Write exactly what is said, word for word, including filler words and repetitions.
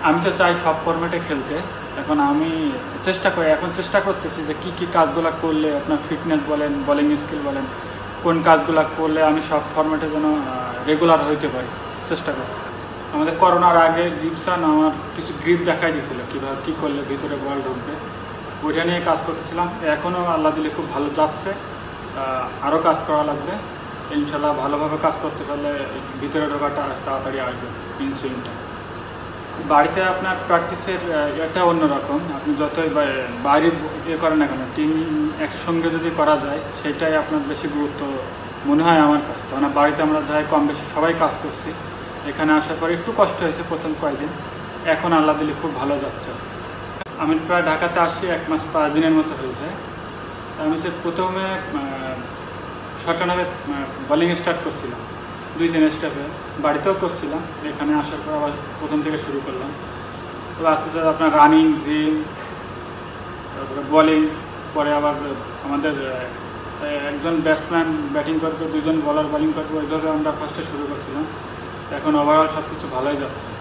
আমি তো চাই সব ফরম্যাটে খেলতে। এখন আমি চেষ্টা করি এখন চেষ্টা করতেছি যে কী কী কাজগুলো করলে আপনার ফিটনেস বলেন, বোলিং স্কিল বলেন, কোন কাজগুলো করলে আমি সব ফরম্যাটে যেন রেগুলার হইতে পারি, চেষ্টা করি। আমাদের করোনার আগে গিবসন আমার কিছু গ্রিপ দেখাই দিয়েছিল কীভাবে কী করলে ভিতরে বল ঢুকবে, ওইটা নিয়ে কাজ করতেছিলাম। এখনও আল্লাহ দিলে খুব ভালো যাচ্ছে, আরও কাজ করা লাগবে। ইনশাল্লাহ ভালোভাবে কাজ করতে পারলে ভিতরে ঢোকাটা তাড়াতাড়ি আসবে ইনসুইংটা। বাড়িতে আপনার প্র্যাকটিসের এটা অন্যরকম, আপনি যতই বাইরে ইয়ে করেন না কেন, টিম একসঙ্গে যদি করা যায় সেটাই আপনার বেশি গুরুত্ব মনে হয় আমার কাছে। কারণ বাড়িতে আমরা যাই কম বেশি সবাই কাজ করছি, এখানে আসার পরে একটু কষ্ট হয়েছে প্রথম কয়েকদিন, এখন আল্লাহ দিলে খুব ভালো যাচ্ছে। আমি প্রায় ঢাকাতে আসছি এক মাস পাঁচ দিনের মতো হয়েছে। আমি যে প্রথমে শর্টনামে বোলিং স্টার্ট করছিলাম, দুই তিন স্টেপে বাড়িতেও করছিলাম, এখানে আসার পর আবার প্রথম থেকে শুরু করলাম। তো আস্তে আস্তে আপনার রানিং, জিম, তারপরে বোলিং, পরে আবার আমাদের একজন ব্যাটসম্যান ব্যাটিং করবে, দুজন বলার বোলিং করবে, ওইভাবে আমরা ফার্স্টে শুরু করছিলাম। এখন ওভারঅল সব কিছু ভালোই যাচ্ছে।